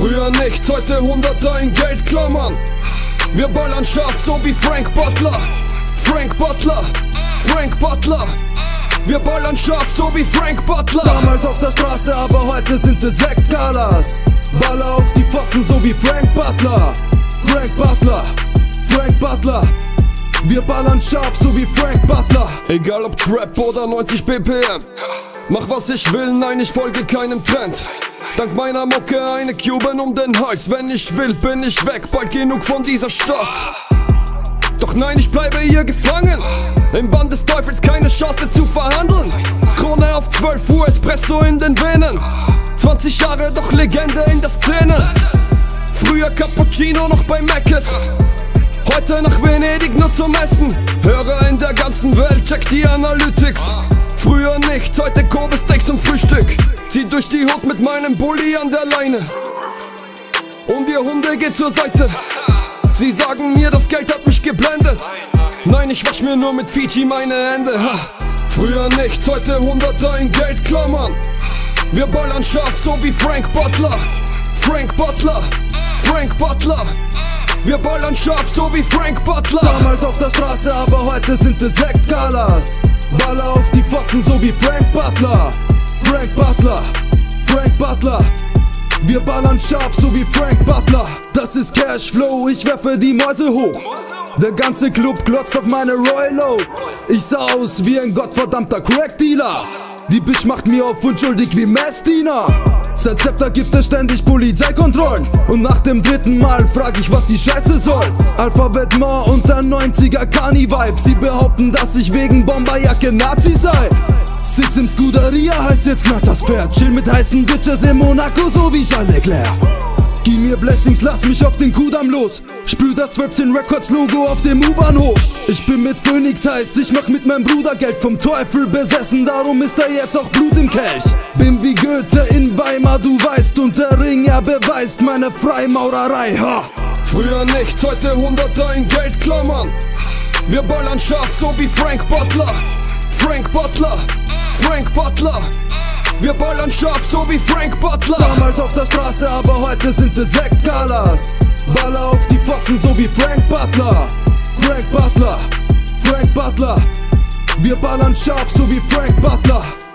Früher nichts, heute Hunderter in Geldklammern. Wir ballern scharf, so wie Frank Butler. Frank Butler, Frank Butler. Wir ballern scharf, so wie Frank Butler. Damals auf der Straße, aber heute sind es Sektgalas. Baller auf die Fotzen, so wie Frank Butler. Frank Butler, Frank Butler. Wir ballern scharf, so wie Frank Butler. Egal ob Trap oder 90 BPM. Mach was ich will, nein, ich folge keinem Trend. Dank meiner Mucke eine Cuban um den Hals. Wenn ich will, bin ich weg, bald genug von dieser Stadt. Doch nein, ich bleibe hier gefangen. Im Band des Teufels keine Chance zu verhandeln. Krone auf 12 Uhr, Espresso in den Venen. 20 Jahre, doch Legende in der Szene. Früher Cappuccino noch bei Mc's. Heute nach Venedig nur zum Essen. Hörer in der ganzen Welt, check die Analytics. Früher nichts, heute Kobe-Steak zum Frühstück. Zieh durch die Hut mit meinem Bulli an der Leine. Und ihr Hunde geht zur Seite. Sie sagen mir, das Geld hat mich geblendet. Nein, ich wasch mir nur mit Fiji meine Hände. Früher nichts, heute Hunderter in Geldklammern. Wir ballern scharf, so wie Frank Butler. Frank Butler, Frank Butler. Wir ballern scharf, so wie Frank Butler. Damals auf der Straße, aber heute sind es Sektgalas. Baller auf die Fotzen, so wie Frank Butler. Frank Butler, Frank Butler. Wir ballern scharf, so wie Frank Butler. Das ist Cashflow, ich werfe die Mäuse hoch. Der ganze Club glotzt auf meine Royal Oak. Ich sah aus wie ein gottverdammter Crack-Dealer. Die Bitch macht mir auf unschuldig wie Messdiener. Seit Zepter gibt es ständig Polizeikontrollen. Und nach dem dritten Mal frag ich, was die Scheiße soll. Alphabet Ma und der 90er Kani-Vibe. Sie behaupten, dass ich wegen Bomberjacke Nazi sei. Sitz im Scuderia, heißt jetzt knackt das Pferd. Chill mit heißen Bitches in Monaco, so wie Charles Leclerc. Gib mir Blessings, lass mich auf den Kudamm los. Spür das 12 Records Logo auf dem U-Bahnhof. Ich bin mit Phoenix, heißt ich mach mit meinem Bruder Geld. Vom Teufel besessen, darum ist da jetzt auch Blut im Kelch. Bin wie Goethe in Weimar, du weißt. Und der Ring, ja beweist meine Freimaurerei, ha. Früher nichts, heute Hunderter in Geldklammern. Wir ballern scharf, so wie Frank Butler. Frank Butler, Frank Butler. Wir ballern scharf, so wie Frank Butler. Damals auf der Straße, aber heute sind es Sektgalas. Baller auf die Fotzen, so wie Frank Butler. Frank Butler, Frank Butler. Wir ballern scharf, so wie Frank Butler.